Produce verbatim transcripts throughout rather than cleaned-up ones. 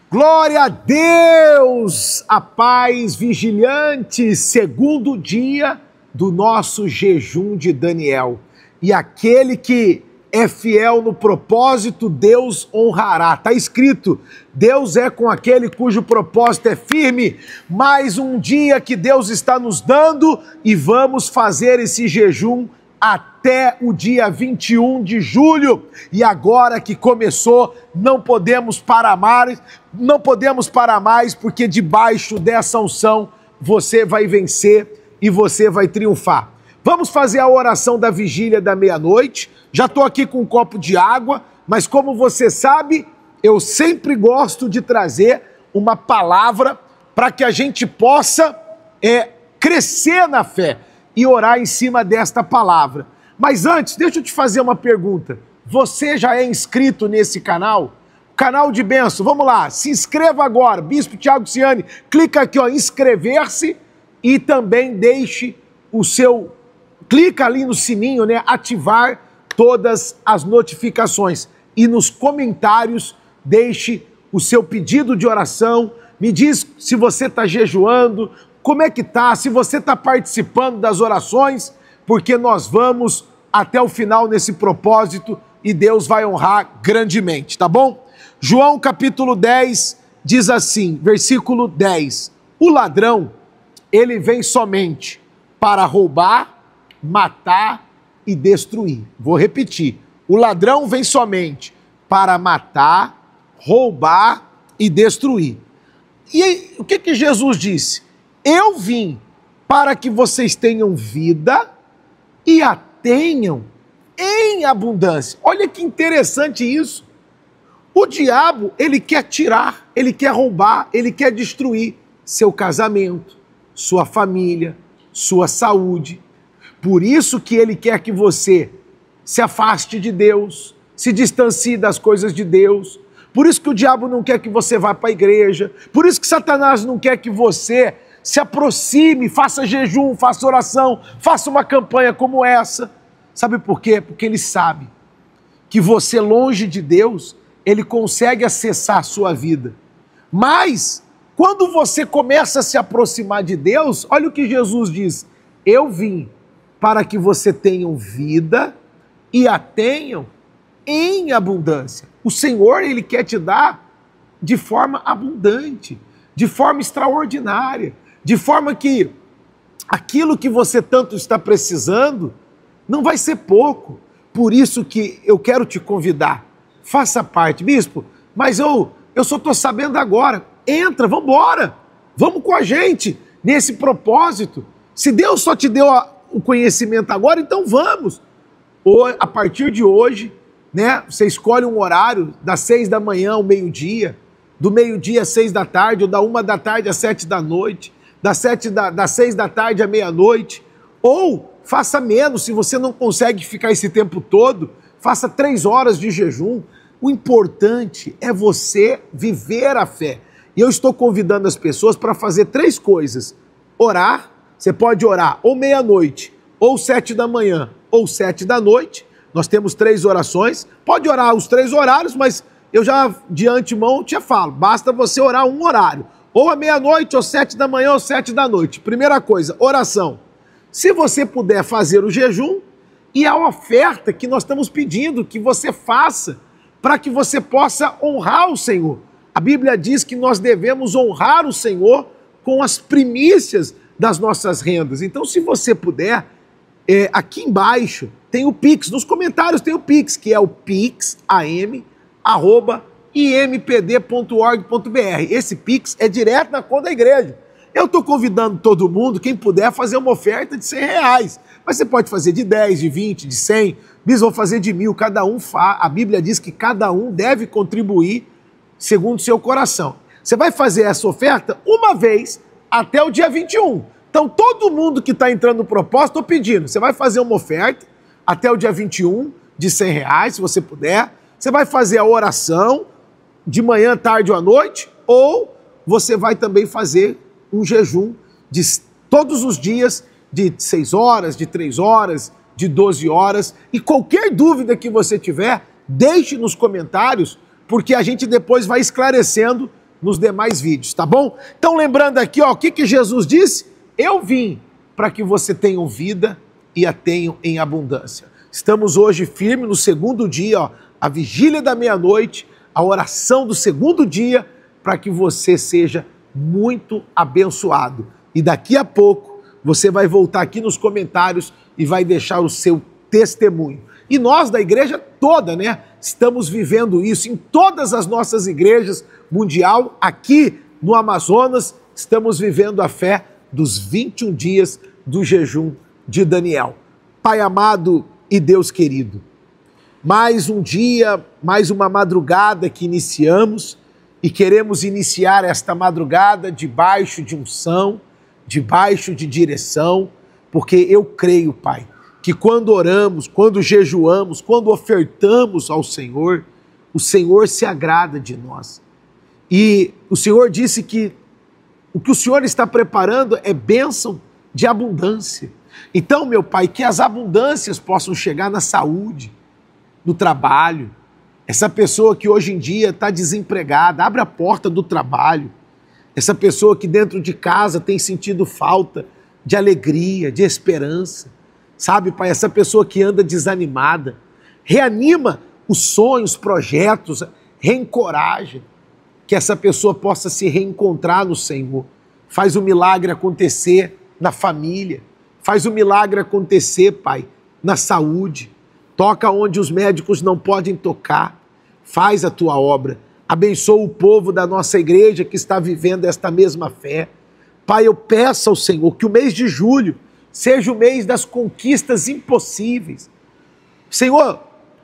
Glória a Deus, a paz vigilante, segundo dia do nosso jejum de Daniel. E aquele que é fiel no propósito, Deus honrará. Está escrito, Deus é com aquele cujo propósito é firme. Mais um dia que Deus está nos dando e vamos fazer esse jejum até o dia vinte e um de julho. E agora que começou, não podemos parar mais, não podemos parar mais, porque debaixo dessa unção você vai vencer e você vai triunfar. Vamos fazer a oração da vigília da meia-noite. Já estou aqui com um copo de água, mas como você sabe, eu sempre gosto de trazer uma palavra para que a gente possa é, crescer na fé e orar em cima desta palavra. Mas antes, deixa eu te fazer uma pergunta. Você já é inscrito nesse canal? Canal de bênção, vamos lá, se inscreva agora. Bispo Thiago Ciani, clica aqui, ó, inscrever-se e também deixe o seu... Clica ali no sininho, né? Ativar todas as notificações. E nos comentários, deixe o seu pedido de oração. Me diz se você está jejuando, como é que tá, se você está participando das orações, porque nós vamos até o final nesse propósito e Deus vai honrar grandemente, tá bom? João capítulo dez diz assim, versículo dez, o ladrão, ele vem somente para roubar, matar e destruir. Vou repetir. O ladrão vem somente para matar, roubar e destruir. E aí, o que que Jesus disse? Eu vim para que vocês tenham vida e a tenham em abundância. Olha que interessante isso. O diabo, ele quer tirar, ele quer roubar, ele quer destruir seu casamento, sua família, sua saúde. Por isso que ele quer que você se afaste de Deus, se distancie das coisas de Deus. Por isso que o diabo não quer que você vá para a igreja. Por isso que Satanás não quer que você se aproxime, faça jejum, faça oração, faça uma campanha como essa. Sabe por quê? Porque ele sabe que você, longe de Deus, ele consegue acessar a sua vida. Mas, quando você começa a se aproximar de Deus, olha o que Jesus diz, eu vim para que você tenham vida e a tenham em abundância. O Senhor, ele quer te dar de forma abundante, de forma extraordinária, de forma que aquilo que você tanto está precisando não vai ser pouco. Por isso que eu quero te convidar, faça parte. Bispo, mas eu, eu só estou sabendo agora. Entra, vamos embora, vamos com a gente nesse propósito. Se Deus só te deu a o conhecimento agora, então vamos. Ou, a partir de hoje, né, você escolhe um horário das seis da manhã ao meio-dia, do meio-dia às seis da tarde, ou da uma da tarde às sete da noite, das, sete da, das seis da tarde à meia-noite, ou faça menos, se você não consegue ficar esse tempo todo, faça três horas de jejum. O importante é você viver a fé. E eu estou convidando as pessoas para fazer três coisas. Orar. Você pode orar ou meia-noite, ou sete da manhã, ou sete da noite. Nós temos três orações. Pode orar os três horários, mas eu já de antemão te falo, basta você orar um horário. Ou à meia-noite, ou sete da manhã, ou sete da noite. Primeira coisa, oração. Se você puder fazer o jejum, e a oferta que nós estamos pedindo que você faça, para que você possa honrar o Senhor. A Bíblia diz que nós devemos honrar o Senhor com as primícias das nossas rendas. Então, se você puder, é, aqui embaixo tem o Pix, nos comentários tem o Pix, que é o pixam arroba impd ponto org ponto br. Esse Pix é direto na conta da igreja. Eu estou convidando todo mundo, quem puder, a fazer uma oferta de cem reais. Mas você pode fazer de dez, de vinte, de cem, bis vão fazer de mil, cada um faz. A Bíblia diz que cada um deve contribuir segundo o seu coração. Você vai fazer essa oferta uma vez até o dia vinte e um. Então, todo mundo que está entrando no propósito, estou pedindo, você vai fazer uma oferta até o dia vinte e um, de cem reais, se você puder. Você vai fazer a oração de manhã, tarde ou à noite, ou você vai também fazer um jejum de todos os dias, de seis horas, de três horas, de doze horas. E qualquer dúvida que você tiver, deixe nos comentários, porque a gente depois vai esclarecendo nos demais vídeos, tá bom? Então lembrando aqui, ó, o que que Jesus disse? Eu vim para que você tenha vida e a tenham em abundância. Estamos hoje firmes no segundo dia, ó, a vigília da meia-noite, a oração do segundo dia, para que você seja muito abençoado. E daqui a pouco você vai voltar aqui nos comentários e vai deixar o seu testemunho. E nós da igreja toda, né, estamos vivendo isso em todas as nossas igrejas mundial, aqui no Amazonas, estamos vivendo a fé dos vinte e um dias do jejum de Daniel. Pai amado e Deus querido, mais um dia, mais uma madrugada que iniciamos e queremos iniciar esta madrugada debaixo de unção, debaixo de direção, porque eu creio, Pai, que quando oramos, quando jejuamos, quando ofertamos ao Senhor, o Senhor se agrada de nós. E o Senhor disse que o que o Senhor está preparando é bênção de abundância. Então, meu Pai, que as abundâncias possam chegar na saúde, no trabalho. Essa pessoa que hoje em dia está desempregada, abre a porta do trabalho. Essa pessoa que dentro de casa tem sentido falta de alegria, de esperança. Sabe, Pai, essa pessoa que anda desanimada, reanima os sonhos, projetos, reencoraja, que essa pessoa possa se reencontrar no Senhor. Faz o milagre acontecer na família, faz o milagre acontecer, Pai, na saúde. Toca onde os médicos não podem tocar, faz a tua obra. Abençoa o povo da nossa igreja que está vivendo esta mesma fé. Pai, eu peço ao Senhor que o mês de julho seja o mês das conquistas impossíveis. Senhor,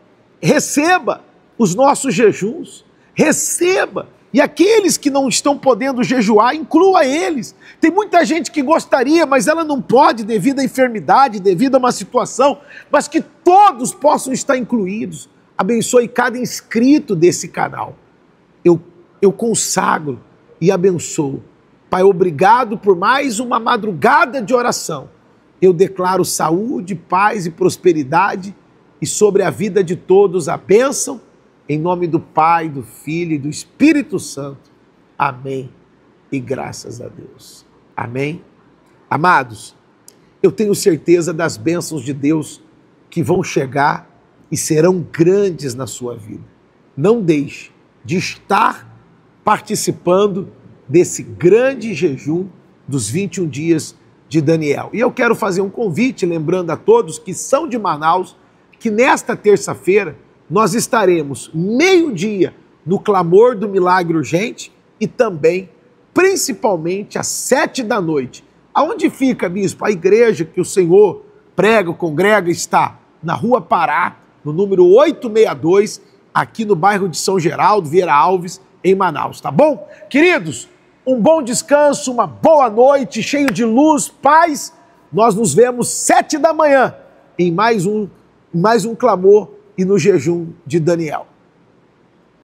receba os nossos jejuns, receba. E aqueles que não estão podendo jejuar, inclua eles. Tem muita gente que gostaria, mas ela não pode devido à enfermidade, devido a uma situação, mas que todos possam estar incluídos. Abençoe cada inscrito desse canal. Eu, eu consagro e abençoo. Pai, obrigado por mais uma madrugada de oração. Eu declaro saúde, paz e prosperidade e sobre a vida de todos a bênção, em nome do Pai, do Filho e do Espírito Santo. Amém. E graças a Deus. Amém. Amados, eu tenho certeza das bênçãos de Deus que vão chegar e serão grandes na sua vida. Não deixe de estar participando desse grande jejum dos vinte e um dias de Daniel. E eu quero fazer um convite, lembrando a todos que são de Manaus, que nesta terça-feira nós estaremos meio-dia no clamor do milagre urgente e também, principalmente, às sete da noite. Aonde fica, bispo? A igreja que o Senhor prega, congrega, está na Rua Pará, no número oitocentos e sessenta e dois, aqui no bairro de São Geraldo, Vieira Alves, em Manaus, tá bom? Queridos, um bom descanso, uma boa noite, cheio de luz, paz. Nós nos vemos sete da manhã em mais um, mais um clamor e no jejum de Daniel.